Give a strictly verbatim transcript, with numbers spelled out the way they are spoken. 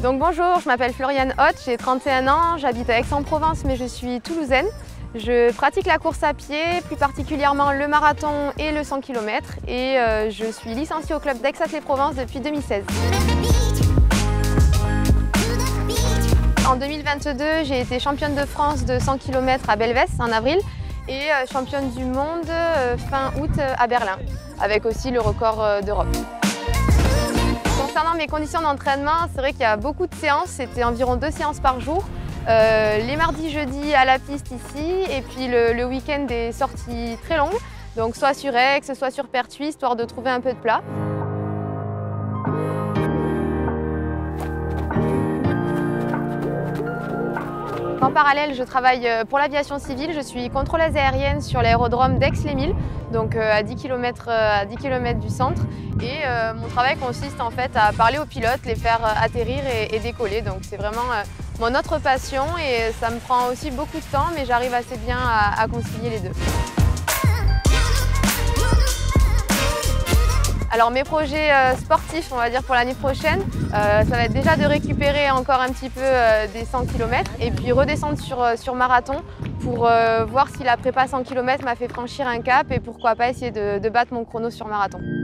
Donc bonjour, je m'appelle Floriane Hoth, j'ai trente et un ans, j'habite à Aix-en-Provence mais je suis toulousaine. Je pratique la course à pied, plus particulièrement le marathon et le cent kilomètres et euh, je suis licenciée au club d'Aix-Athlée-Provence depuis deux mille seize. En deux mille vingt-deux, j'ai été championne de France de cent kilomètres à Belvès en avril et euh, championne du monde euh, fin août à Berlin, avec aussi le record euh, d'Europe. Concernant mes conditions d'entraînement, c'est vrai qu'il y a beaucoup de séances, c'était environ deux séances par jour. Euh, les mardis, jeudis à la piste ici et puis le, le week-end des sorties très longues, donc soit sur Aix, soit sur Pertuis, histoire de trouver un peu de plat. En parallèle, je travaille pour l'aviation civile, je suis contrôleuse aérienne sur l'aérodrome d'Aix-les-Milles, donc à dix kilomètres, à dix kilomètres du centre. Et euh, mon travail consiste en fait à parler aux pilotes, les faire atterrir et, et décoller. Donc c'est vraiment euh, mon autre passion et ça me prend aussi beaucoup de temps, mais j'arrive assez bien à, à concilier les deux. Alors mes projets euh, sportifs, on va dire pour l'année prochaine, euh, ça va être déjà de récupérer encore un petit peu euh, des cent kilomètres et puis redescendre sur, euh, sur marathon pour euh, voir si la prépa cent kilomètres m'a fait franchir un cap et pourquoi pas essayer de, de battre mon chrono sur marathon.